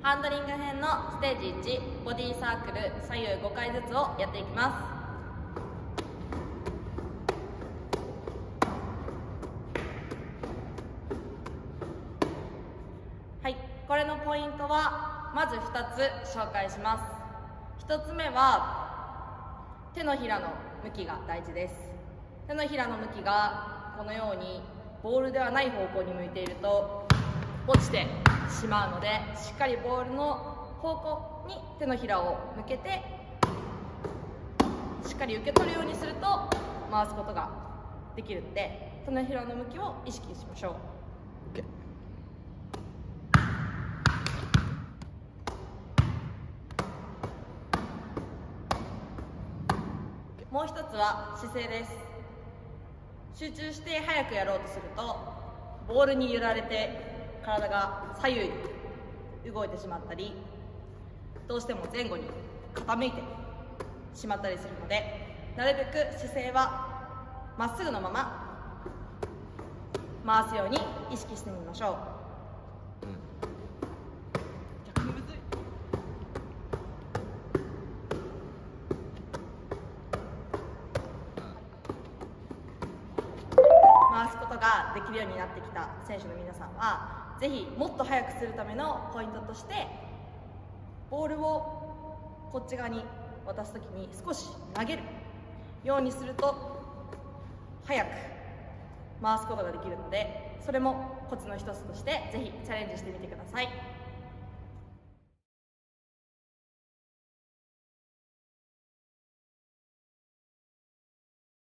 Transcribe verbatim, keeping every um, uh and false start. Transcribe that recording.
ハンドリング編のステージいち、ボディーサークル左右ごかいずつをやっていきます。はい、これのポイントはまずふたつ紹介します。ひとつめは手のひらの向きが大事です。手のひらの向きがこのようにボールではない方向に向いていると落ちてしまうので、しっかりボールの方向に手のひらを向けてしっかり受け取るようにすると回すことができるので、手のひらの向きを意識しましょう。OK。もう一つは姿勢です。集中して早くやろうとするとボールに揺られて体が左右に動いてしまったり、どうしても前後に傾いてしまったりするので、なるべく姿勢はまっすぐのまま回すように意識してみましょう。回すことができるようになってきた選手の皆さんは、ぜひもっと速くするためのポイントとして、ボールをこっち側に渡すときに少し投げるようにすると速く回すことができるので、それもコツの一つとしてぜひチャレンジしてみてください。